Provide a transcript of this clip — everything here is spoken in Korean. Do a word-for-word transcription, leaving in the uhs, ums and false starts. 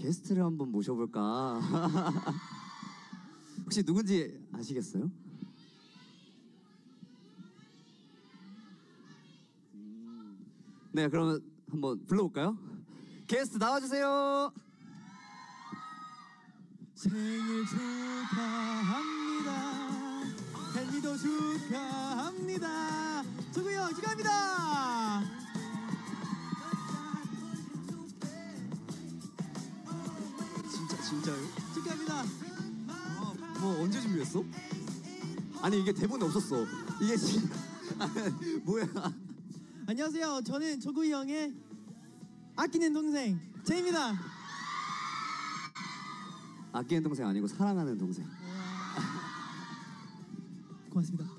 게스트를 한번 모셔볼까? 혹시 누군지 아시겠어요? 네, 그러면 한번 불러볼까요? 게스트 나와주세요. 생일 축하합니다. 헬미도 축하합니다. 저구이 형 축하합니다. 진짜 진짜요? 축하합니다. 아, 뭐 언제 준비했어? 아니 이게 대본에 없었어. 이게 진 뭐야? 안녕하세요. 저는 저구이 형의 아끼는 동생 제입니다. 아끼는 동생 아니고 사랑하는 동생. 고맙습니다.